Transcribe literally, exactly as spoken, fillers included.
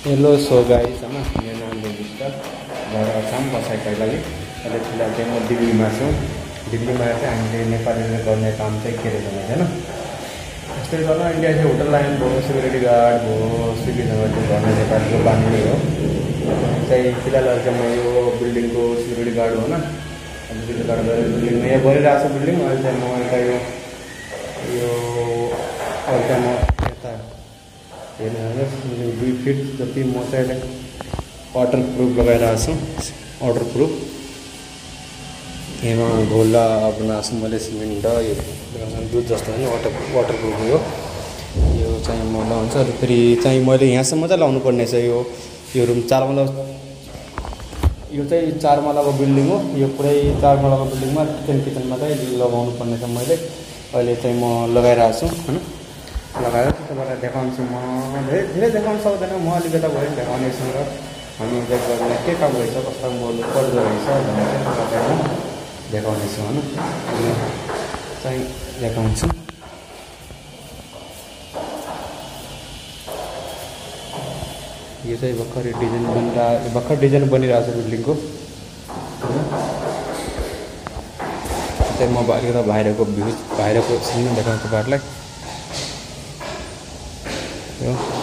Hello so guys होइन मेरो नाम विष्ट घर आसाम बसाइको लागि अहिले फिलहाल चाहिँ म दिल्लीमा छु। दिल्लीमा चाहिँ हामीले नेपालीले गर्ने काम चाहिँ के रहेछ भने होइन यस्तै गर्न इन्डिया चाहिँ होटल लाइन भयो, सिक्युरिटी गार्ड भयो, स्विगीसँग त्यो गर्ने नेपालीको बानी हो। चाहिँ फिलहाल चाहिँ म यो बिल्डिङको सिक्युरिटी गार्ड हो न, सिक्युरिटी गार्ड गरेर बिल्डिङमा यहाँ बनिरहेको छ बिल्डिङ। अहिले चाहिँ म यता यो यो अहिले चाहिँ म यता हेर्नुहोस् दुई फिट जति म चाहिँ वाटर प्रुफ लगाइरहेको छु। वाटर प्रुफ यहाँ घोला बनाएको छु मैले सिमेन्ट यो दुध जस्तो होइन वाटर वाटर प्रुफ हो यो चाहिँ म लगाउँछु। अनि फेरि चाहिँ मैले यहाँसम्म चाहिँ लाउनु पर्ने छ। यो यो रुम चार माला यो चाहिँ चार मालाको बिल्डिङ हो। यो पुरै चार मालाको बिल्डिङमा किचन किचनमा चाहिँ लगाउनु पर्ने छ। मैले अहिले चाहिँ म लगाइरहेको छु होइन, लगाएर त्यसबाट देखाउँछु। म धेरै धेरै देखाउनु सक्दैन, म अलिकति भयो नि देखाउनेछु र हामी चेक गर्ने के काम रहेछ, कस्तो मोल पर्दो रहेछ भनेर चाहिँ तपाईँलाई म देखाउनेछु होइन। चाहिँ देखाउँछु। यो चाहिँ भर्खर डिजाइन बनिरहेको भर्खर डिजाइन बनिरहेको छ बिल्डिङको होइन। चाहिँ म अलिकति बाहिरको भ्यू बाहिरको सिन देखाउँछु तपाईँहरूलाई। यो